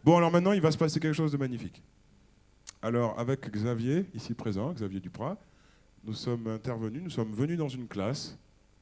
Bon, alors maintenant, il va se passer quelque chose de magnifique. Alors, avec Xavier, ici présent, Xavier Duprat, nous sommes intervenus, nous sommes venus dans une classe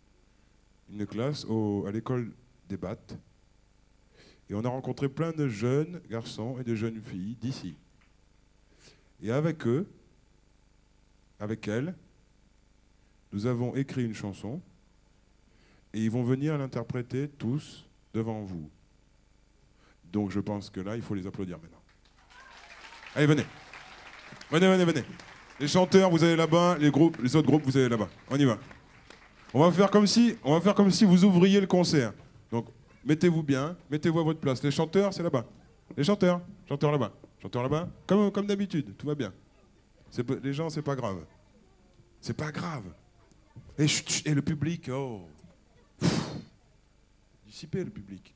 à l'école des Battes. Et on a rencontré plein de jeunes garçons et de jeunes filles d'ici. Et avec eux, avec elles, nous avons écrit une chanson et ils vont venir l'interpréter tous devant vous. Donc je pense que là, il faut les applaudir maintenant. Allez, venez. Venez. Les chanteurs, vous allez là-bas, les autres groupes, vous allez là-bas. On y va. On va faire comme si vous ouvriez le concert. Donc, mettez-vous bien, mettez-vous à votre place. Les chanteurs, c'est là-bas. Les chanteurs là-bas. Chanteurs là-bas, comme d'habitude, tout va bien. Les gens, c'est pas grave. C'est pas grave. Et le public, oh. Dissipez le public.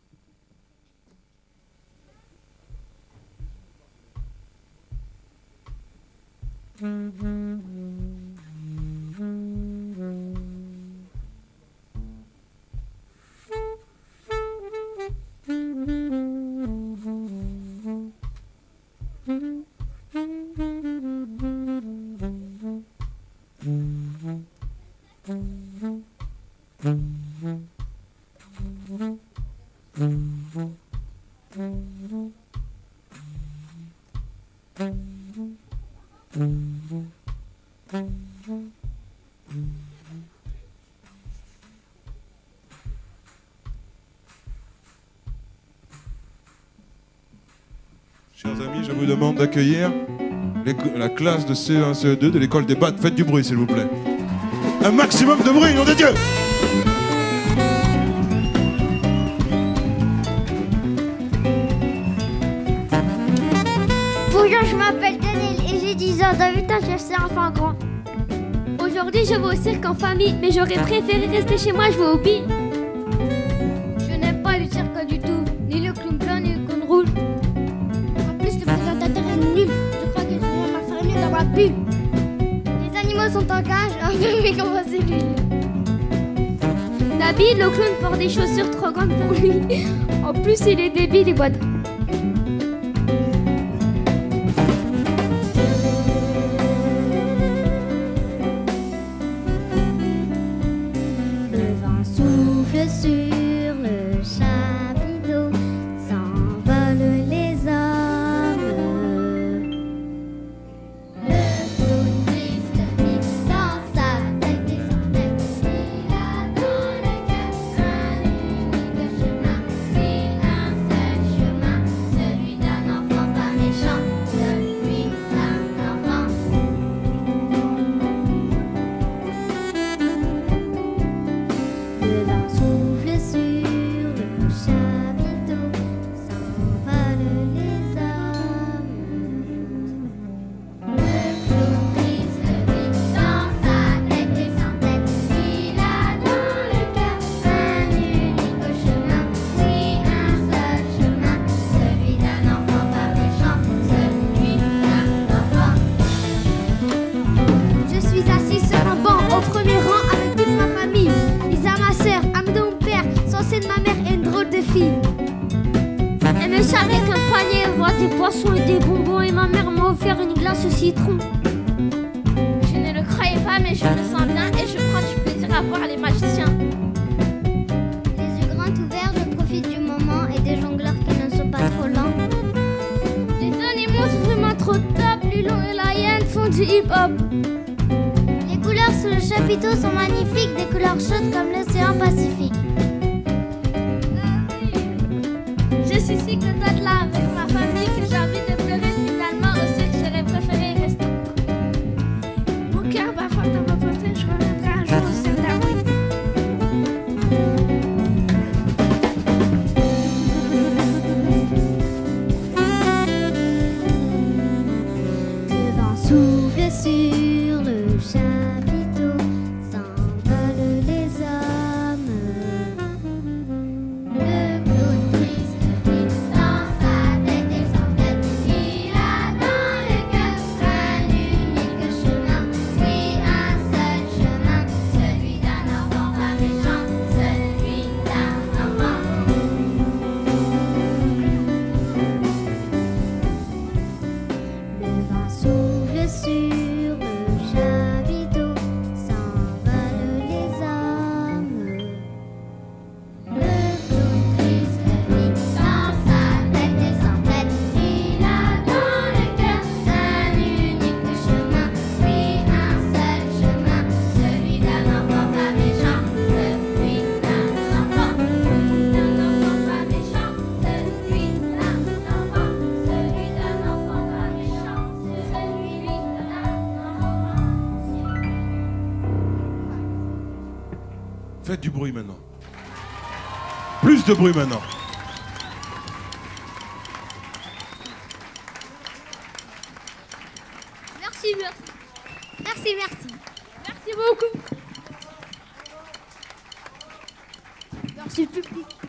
Chers amis, je vous demande d'accueillir la classe de CE1, CE2 de l'école des Battes. Faites du bruit, s'il vous plaît. Un maximum de bruit, nom de Dieu! Bonjour, je m'appelle Daniel et j'ai 10 ans. Dans 8 ans, je serai enfant grand. Aujourd'hui, je vais au cirque en famille, mais j'aurais préféré rester chez moi jouer au billes. Je n'aime pas le cirque du tout, ni le clown blanc, ni le clown rouge. En plus, le présentateur est nul. Je crois que je vais m'enfermer dans ma bulle. Les animaux sont en cage, enfermés comme en cellule. Nabil, le clown, porte des chaussures trop grandes pour lui. En plus, il est débile et boit. Sur le chapiteau s'envolent les hommes. Le clown triste vit dans sa tête et son tête. Il a dans le cœur un unique chemin. Oui, un seul chemin, celui d'un enfant pas méchant, celui d'un enfant. Le vent souffle sur le chapiteau, s'envolent les hommes. Le clown triste vit dans sa tête et sans tête. Il a dans le cœur un unique chemin. Oui, un seul chemin, celui d'un enfant pas méchant, celui d'un enfant. Je suis assis sur un banc au premier rang avec toute ma famille. Lisa, ma sœur, Amdo, mon père, censé de ma mère et une drôle de fille. Elle me charge avec un panier, voir des poissons et des bonbons, et ma mère m'a offert une glace au citron. Je ne le croyais pas, mais je me sens bien et je prends du plaisir à voir les magiciens. Les yeux grands ouverts, je profite du moment et des jongleurs qui ne sont pas trop lents. Les animaux sont vraiment trop top, Lulon et la hyène font du hip-hop. Les couleurs sur le chapiteau sont magnifiques, des couleurs chaudes comme l'océan Pacifique. Je suis si contente là avec ma famille que j'ai envie de pleurer finalement au cirque, j'aurais préféré rester. Mon cœur bat fort dans ma poitrine, je reviendrai un jour au cirque d'Hawaï. Le vent souffle sur le chapiteau, s'envolent les hommes. Le clown triste vit dans sa Faites du bruit maintenant. Plus de bruit maintenant. Merci, merci. Merci, merci. Merci beaucoup. Merci, public.